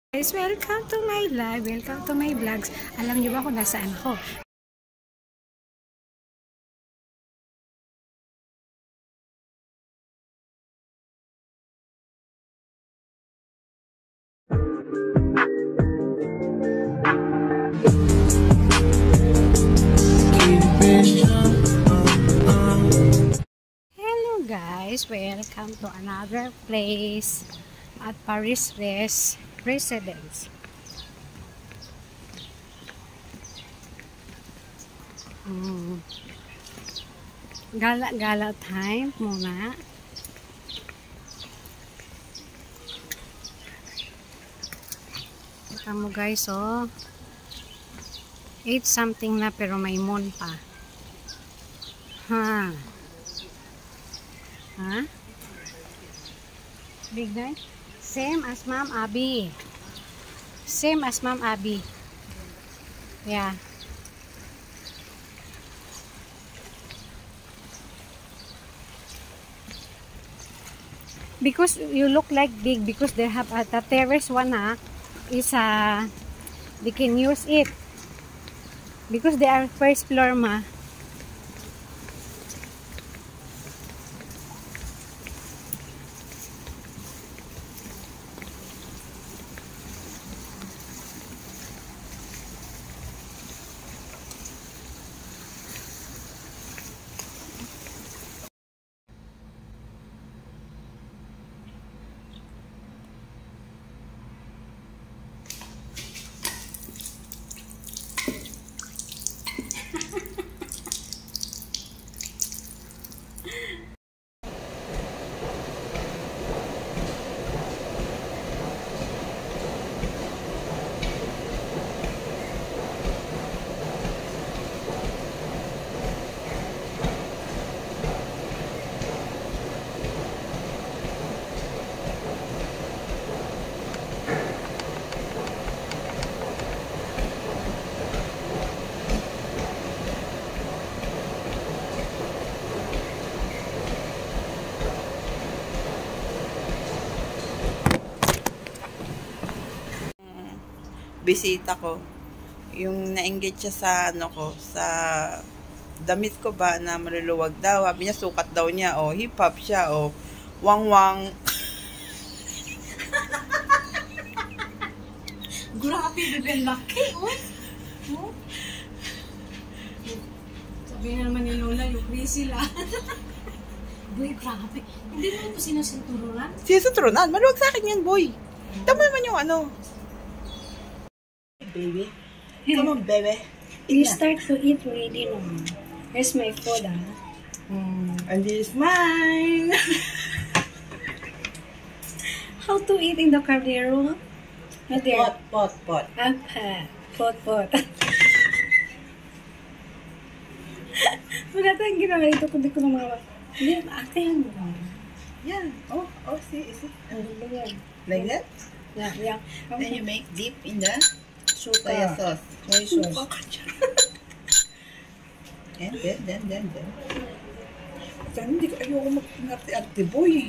Guys, welcome to my vlog. Welcome to my vlogs. Alam niyo ba kung nasaan ako? Hello guys, welcome to another place at Paris Residence. Gala-gala time muna. Kita mo guys, oh. 8 something na pero may moon pa. Ha? Big night? Same as Ma'am Abby. Same as Ma'am Abby. Yeah. Because you look like big because they have the terrace one is they can use it because they are first floor ma. Bisita ko, yung na-engage siya sa ano ko, sa damit ko ba na maluluwag daw. Sabi niya, sukat daw niya, oh, hip-hop siya, oh, wang-wang. Grabe, bebe, laki, oh. Oh. Sabi na naman ni Lola, yung crazy lang. Boy, grabe. Hindi mo ito sinusinturunan? Sinusinturunan? Maluwag sa akin yan, boy. Tama naman yung ano. Baby. Come on, baby. You start to eat already, no? Here's my food, And this is mine. How to eat in the Cardero? Pot. Pot. Wala tayong ginawa ito kundi ko naman. Hindi, ate mo. Yeah. Oh, see. Like that? Yeah. Then you make dip in the Soya sauce. Soy sauce. And then. Hindi ko ayoko mag-arte boy.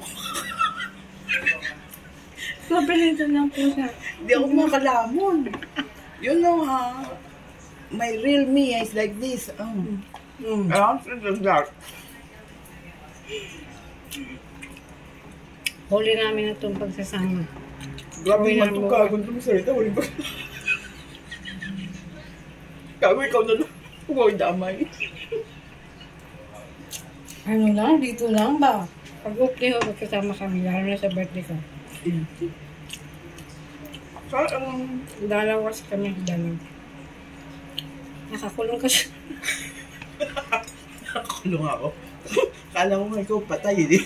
Mabilis lang po siya. Hindi ako makalamon. You know my real me is like this. Huli namin na itong pagsasama. Grabe naman itong kagod ng salita. Huli ba? Kago ikaw na lang. Huwag damay. Ano lang, dito lang ba? Pag okay ho, magkasama kami. Lalo na sa birthday ko. Dalaw kasi kami. Nakakulong kasi. Nakakulong ako. Kala ko nga ikaw patay, hindi.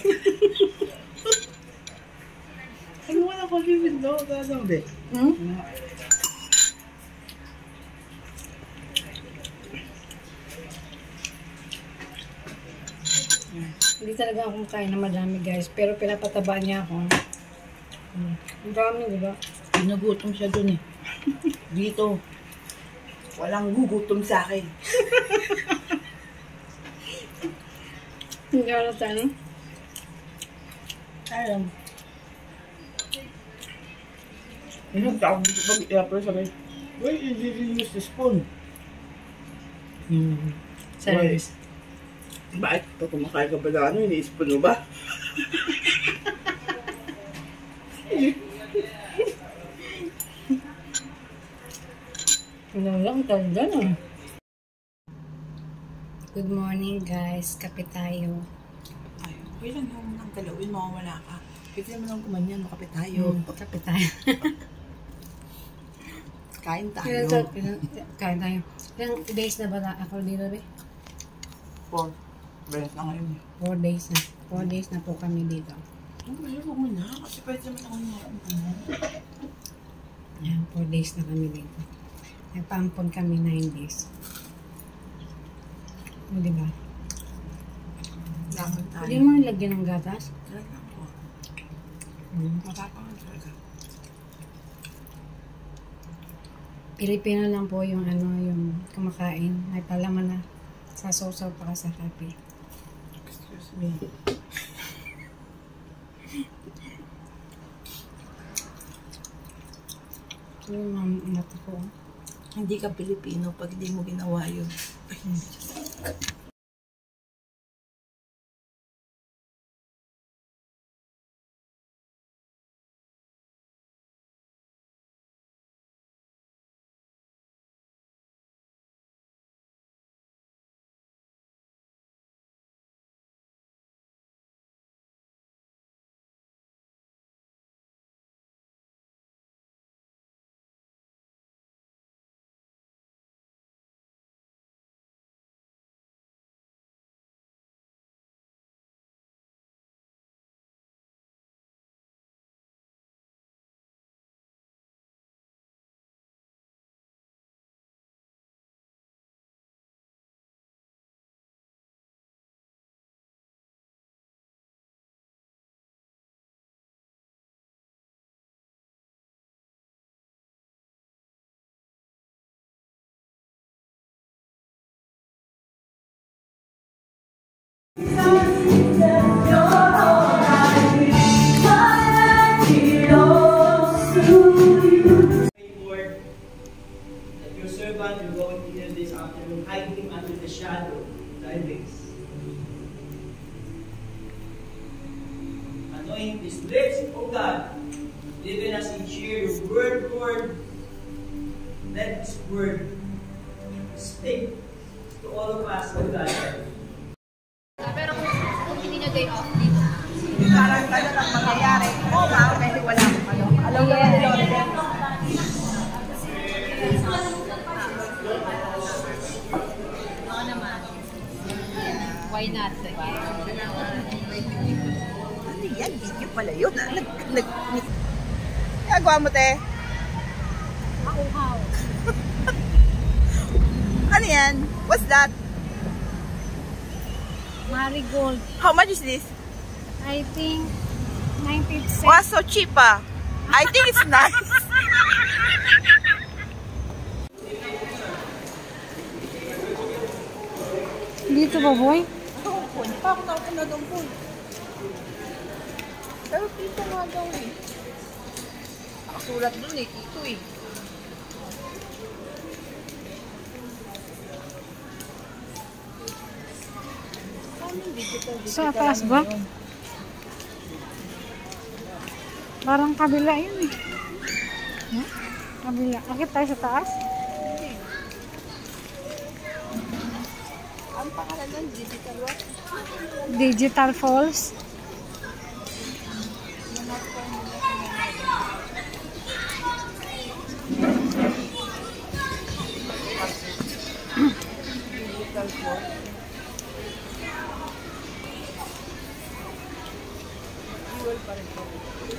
Ano wala ko liwid, no? Kala ba? Hindi talaga ako kain na madami guys. Pero pinapataba niya ako. Ang dami, di ba? Nagutom siya dun eh. Dito. Walang gugutom sa akin. Hindi ako na tanong. Alam. Nagtawag dito pag-i-apply sabi, why did you use the spoon? Service. Bakit? Pag kumakain ka ba na ano, ini-spoon mo ba? Lang talaga na. Good morning guys, kape tayo. Ay, okay lang yung nang galawin, mawawala ka. Pwede naman lang kumanyan, makape tayo. Kape tayo. Kain tayo. Kain tayo. Ilang days na ba ako dito, be? 4 days na ngayon. 4 days na. 4 days na po kami dito. Huwag mo na, kasi pwede naman ako na. Yan, 4 days na kami dito. Nagpaampon kami 9 days. O, diba? Lamon tayo. Hindi mo lagyan ng gatas? Talaga po. Matapang talaga. Pilipino lang po yung ano, yung kumakain. May palaman na sasaw-saw pa ka sa kape. Excuse me. Ito yung mata ko. Hindi ka Pilipino pag hindi mo ginawa yun. Will go into here this afternoon, hiding under the shadow of thy wings. Anoint these lips, O God, even as we hear your word, Lord. Let this word speak to all of us, O God. Pero kung hindi nyo day off dito. Parang ano lang mangyayari. Oo nga, pwede wala akong ano. Alam mo na nila. Oo naman. Why not? Ano yan? Video pala yun. Nagawa mo, te? How? Ano yan? What's that? Marigold. How much is this? I think 90 cents. Wow, so cheap ah. I think it's nice. Dito ba, boy? Doon, pa ako na doon po. Pero dito nga daw eh. Nakasulat doon eh, dito eh. Sa taas ba? Parang kabila yun eh. Huh? Kabila. Akit tayo sa taas? Ang pangalan ng digital what? Digital Falls. Digital Falls. Fuel pa rin po.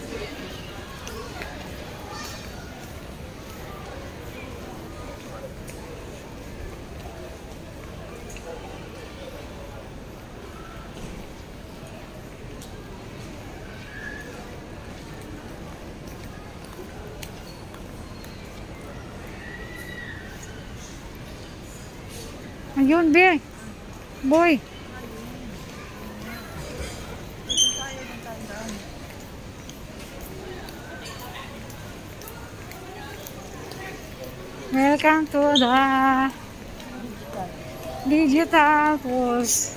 Ayun, be. Boy. Welcome to the Digital Pulse.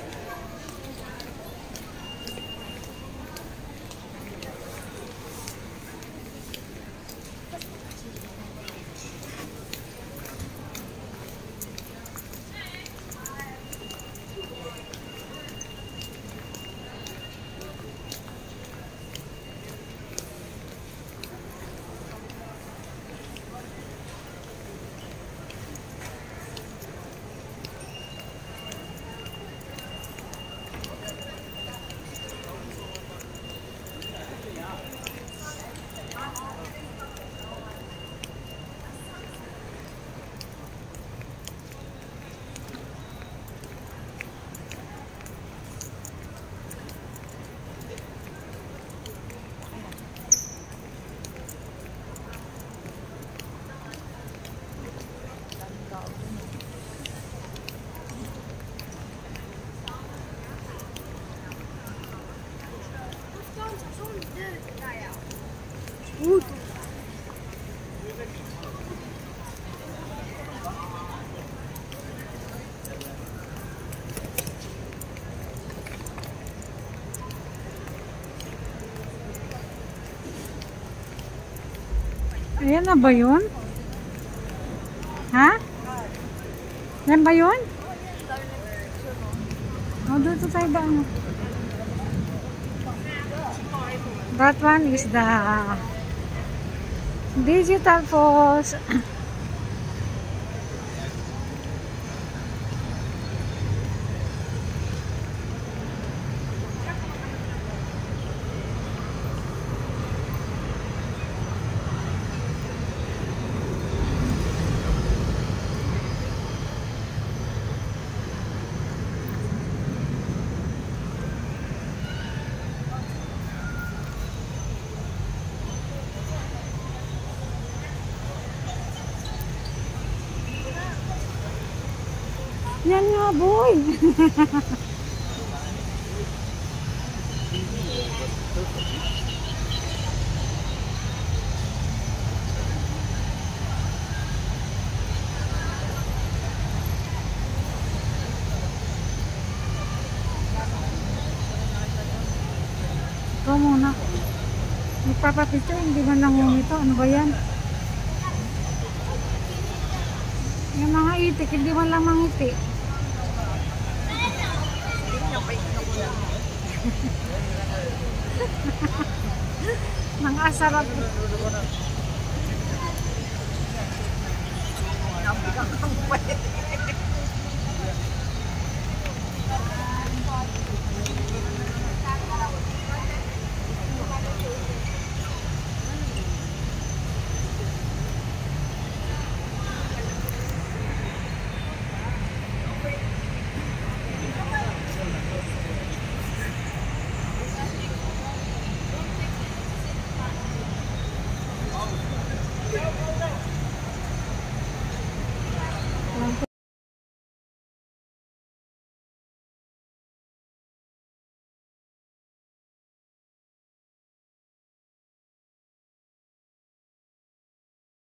Ayan na ba yun? Ha? Yan ba yun? Oh, doon sa tayo ba? That one is the Digital Pulse. Yan nga, boy. Ito muna. Magpapapicture, hindi man lang ito. Ano ba yan? Yung mga itik, hindi man lang mangiti. Nang asarap.